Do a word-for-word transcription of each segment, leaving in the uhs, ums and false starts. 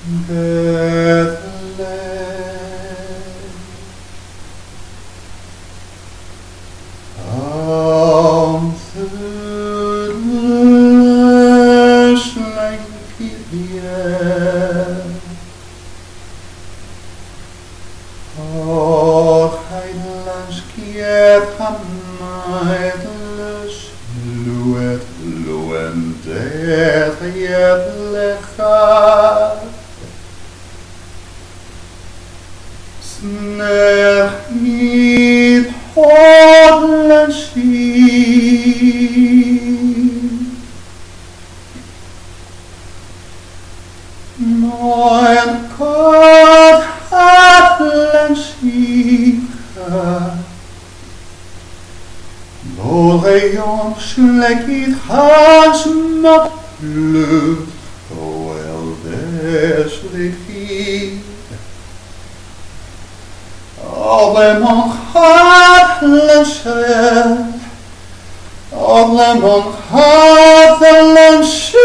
Bethlehem, om thulus lenkidien, och heilanskiet hamaidlus, luet luendet jedlecha, Snehid hodlenskid, Moin kod hadlenskid, Loreon slekid hans matlut, Oel deslikid, Allemon hadlenskid, Allemon hadlenskid,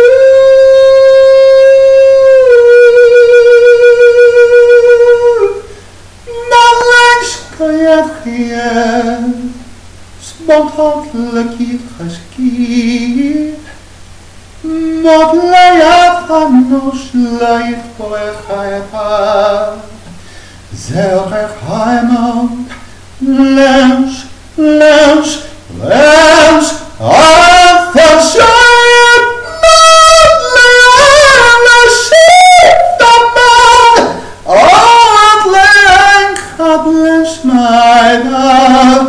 Nallenskid, Smont hadlekid geskied, Mot leia panos leif boechaipa, Zelrech heimond, lens, lens, lens, aftershit, mot leia leshit, daman, Ot lenk hadlens meida,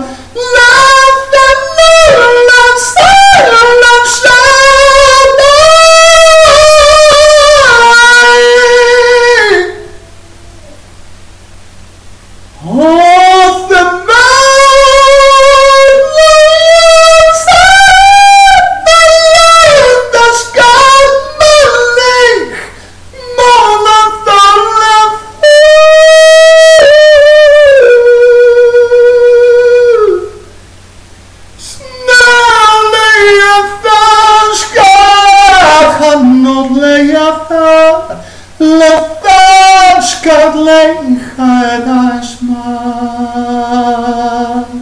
Lefdanskad leiched asman,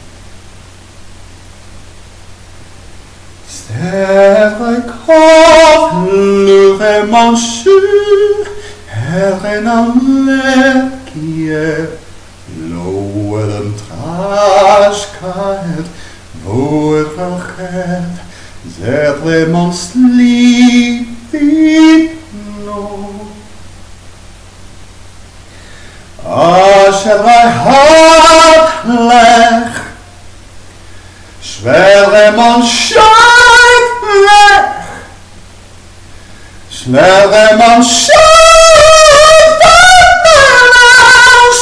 Sterre kov lure mansu, Herren am lekie, Loeren traskad, Voer rachet, Zedre man slipit no. Asher wij hart leg, Sverre man scheit leg, Sverre man scheit dat men als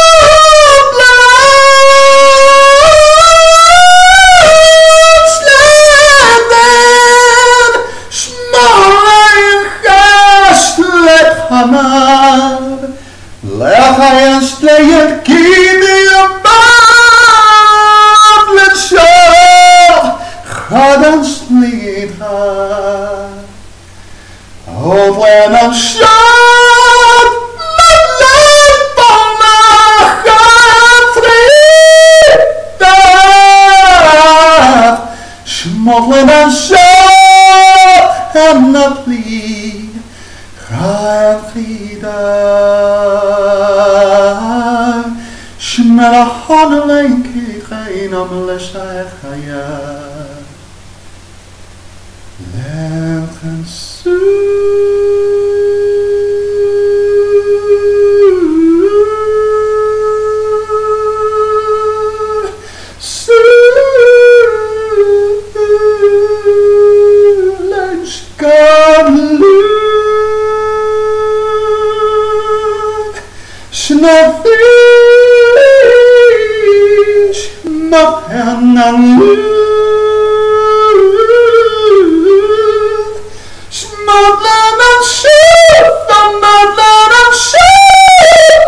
modlen, Sleden, smaar gastlet hamar, Lechayan stlayet kidiam bablet shah, Chadan slidha, Odlenan shad, Madlet banachat ridat, Shmodlenan shad, Hamnapli, Chayat chidah, Shmerachon leinki chaynam leshachaya, Lerchen su, Su, Lenskad lu, Snafish, Mapenan Luth, Smadlan and Shif, and Madlan and Shif,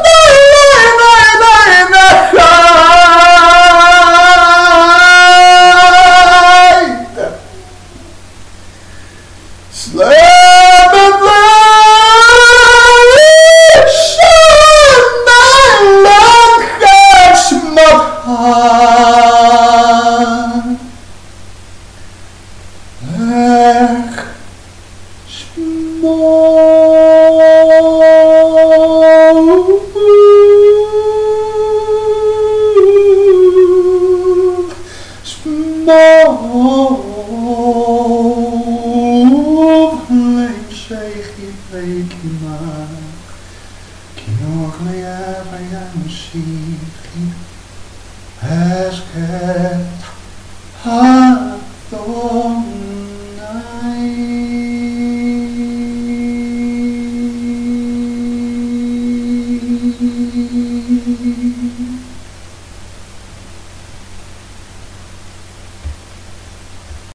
Slay!